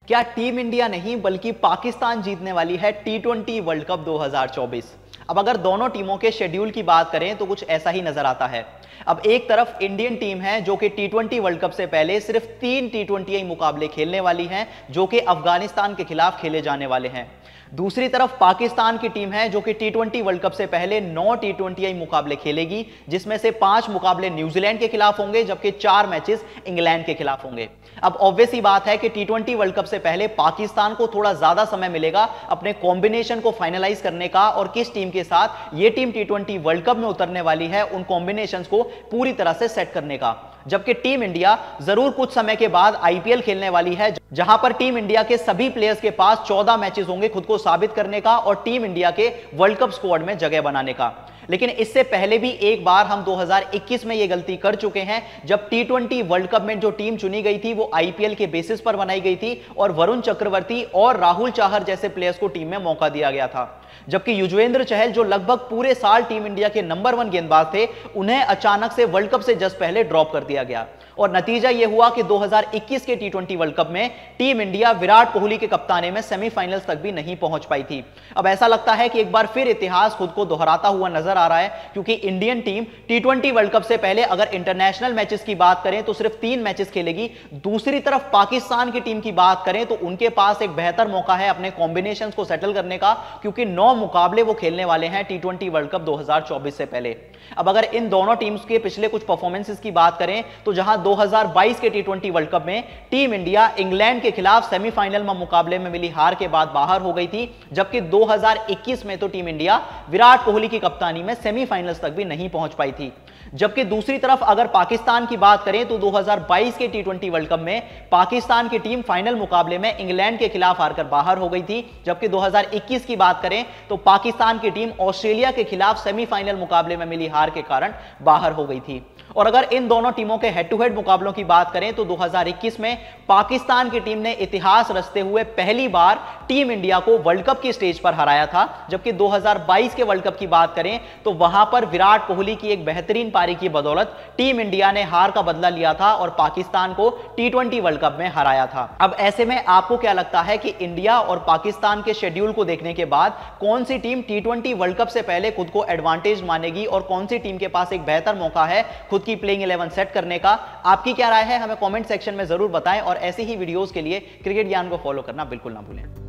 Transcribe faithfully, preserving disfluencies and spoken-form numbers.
क्या team India नहीं बल्कि पाकिस्तान जीतने वाली है टी ट्वेंटी वर्ल्ड कप दो हज़ार चौबीस? अब अगर दोनों टीमों के शेड्यूल की बात करें तो कुछ ऐसा ही नजर आता है। अब एक तरफ इंडियन टीम है जो कि टी ट्वेंटी वर्ल्ड कप से पहले सिर्फ तीन टी ट्वेंटी मुकाबले खेलने वाली है जो कि अफगानिस्तान के खिलाफ खेले जाने वाले हैं। दूसरी तरफ पाकिस्तान की टीम है जो कि टी ट्वेंटी वर्ल्ड कप से पहले नौ टी ट्वेंटी मुकाबले खेलेगी, जिसमें से पांच मुकाबले न्यूजीलैंड के खिलाफ होंगे जबकि चार मैचेस इंग्लैंड के खिलाफ होंगे। अब ऑब्वियस ही बात है कि टी ट्वेंटी वर्ल्ड कप से पहले पाकिस्तान को थोड़ा ज्यादा समय मिलेगा अपने कॉम्बिनेशन को फाइनलाइज करने का और किस टीम के साथ ये team T twenty World Cup में उतरने वाली है उन कॉम्बिनेशंस को पूरी तरह से सेट करने का। जबकि टीम इंडिया जरूर कुछ समय के बाद आईपीएल खेलने वाली है जहां पर टीम इंडिया के सभी प्लेयर्स के पास चौदह मैचेस होंगे खुद को साबित करने का और टीम इंडिया के वर्ल्ड कप स्क्वाड में जगह बनाने का। लेकिन इससे पहले भी एक बार हम दो हज़ार इक्कीस में यह गलती कर चुके हैं जब टी ट्वेंटी वर्ल्ड कप में जो टीम चुनी गई थी वो आईपीएल के बेसिस पर बनाई गई थी और वरुण चक्रवर्ती और राहुल चाहर जैसे प्लेयर्स को टीम में मौका दिया गया था। जबकि युजवेंद्र चहल जो लगभग पूरे साल टीम इंडिया के नंबर वन गेंदबाज थे उन्हें अचानक से वर्ल्ड कप से जस्ट पहले ड्रॉप कर दिया गया और नतीजा यह हुआ कि दो हज़ार इक्कीस के टी ट्वेंटी वर्ल्ड कप में टीम इंडिया विराट कोहली के कप्तानी में सेमीफाइनल्स तक भी नहीं पहुंच पाई थी। अब ऐसा लगता है कि एक बार फिर इतिहास खुद को दोहराता हुआ नजर आ रहा है क्योंकि Indian team T twenty World Cup से पहले अगर इंटरनेशनल मैचेस की बात करें तो सिर्फ तीन मैचेस खेलेगी। दूसरी तरफ पाकिस्तान की टीम की बात करें तो उनके पास एक बेहतर मौका है अपने कॉम्बिनेशंस को सेटल करने का क्योंकि नौ मुकाबले वो खेलने वाले हैं टी ट्वेंटी वर्ल्ड कप दो हज़ार चौबीस से पहले। अब अगर इन दोनों टीम्स के पिछले कुछ परफॉर्मेंसेस की बात करें तो जहां दो हज़ार बाईस के टी ट्वेंटी वर्ल्ड कप में टीम इंडिया इंग्लैंड के खिलाफ सेमीफाइनल में मुकाबले में मिली हार के बाद बाहर हो गई थी, जबकि दो हज़ार इक्कीस में तो टीम इंडिया विराट कोहली की कप्तानी में सेमीफाइनल्स तक भी नहीं पहुंच पाई थी। जबकि दूसरी तरफ अगर पाकिस्तान की बात करें तो दो हज़ार बाईस के टी ट्वेंटी वर्ल्ड कप में पाकिस्तान की टीम फाइनल मुकाबले में इंग्लैंड के खिलाफ हारकर बाहर हो गई थी, जबकि दो हज़ार इक्कीस की बात करें तो पाकिस्तान की टीम ऑस्ट्रेलिया के खिलाफ सेमीफाइनल मुकाबले में मिली हार के कारण बाहर हो गई थी। और अगर इन दोनों टीमों के हेड टू हेड मुकाबलों की बात करें तो दो हज़ार इक्कीस में पाकिस्तान की टीम ने इतिहास रचते हुए पहली बार टीम इंडिया को वर्ल्ड कप की स्टेज पर हराया था, जबकि दो हज़ार बाईस के वर्ल्ड कप की बात करें तो वहां पर विराट कोहली की एक बेहतरीन पारी की बदौलत टीम इंडिया ने हार का बदला लिया था और पाकिस्तान को टी ट्वेंटी वर्ल्ड कप में हराया था। अब ऐसे में आपको क्या लगता है कि इंडिया और पाकिस्तान के शेड्यूल को देखने के बाद कौन सी team T twenty World Cup से पहले खुद को एडवांटेज मानेगी और कौन सी टीम के पास एक बेहतर मौका है खुद की प्लेइंग इलेवन सेट करने का? आपकी क्या राय है हमें कमेंट सेक्शन में जरूर बताएं और ऐसी ही वीडियोस के लिए क्रिकेट ज्ञान को फॉलो करना बिल्कुल ना भूलें।